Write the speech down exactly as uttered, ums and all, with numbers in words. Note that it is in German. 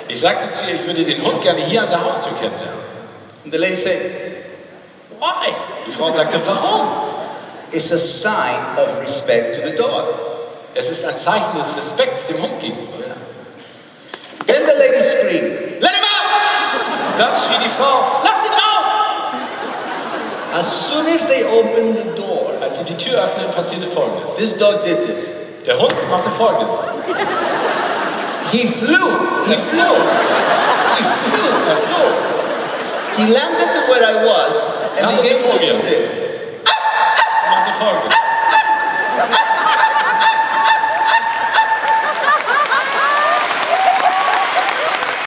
Ich sagte zu ihr, ich würde den Hund gerne hier an der Haustür kennenlernen. And the lady said, why? Die Frau sagte, warum? It's a sign of respect to the dog. Es ist ein Zeichen des Respekts dem Hund gegenüber. Yeah. Then the lady screamed, let him out! Dann schrie die Frau, lass ihn raus! As soon as they opened the door, Als sie die Tür öffneten, passierte Folgendes. this dog did this. Der Hund machte Folgendes. He flew. He flew. He flew. Er floh. He landed to where I was and Landete began vor to mir. do this. Er machte Folgendes.